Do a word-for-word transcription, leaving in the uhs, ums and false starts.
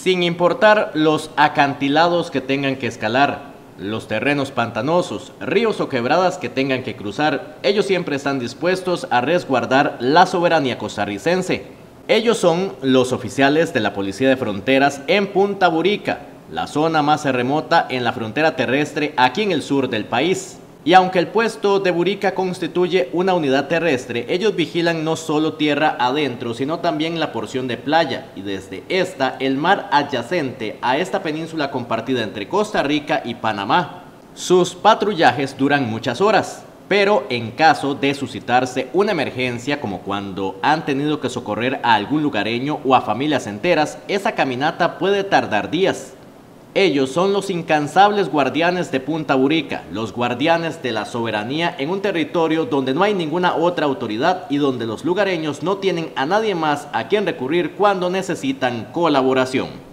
sin importar los acantilados que tengan que escalar, los terrenos pantanosos, ríos o quebradas que tengan que cruzar, ellos siempre están dispuestos a resguardar la soberanía costarricense. Ellos son los oficiales de la Policía de Fronteras en Punta Burica, la zona más remota en la frontera terrestre aquí en el sur del país. Y aunque el puesto de Burica constituye una unidad terrestre, ellos vigilan no solo tierra adentro, sino también la porción de playa, y desde esta el mar adyacente a esta península compartida entre Costa Rica y Panamá. Sus patrullajes duran muchas horas, pero en caso de suscitarse una emergencia, como cuando han tenido que socorrer a algún lugareño o a familias enteras, esa caminata puede tardar días. Ellos son los incansables guardianes de Punta Burica, los guardianes de la soberanía en un territorio donde no hay ninguna otra autoridad y donde los lugareños no tienen a nadie más a quien recurrir cuando necesitan colaboración.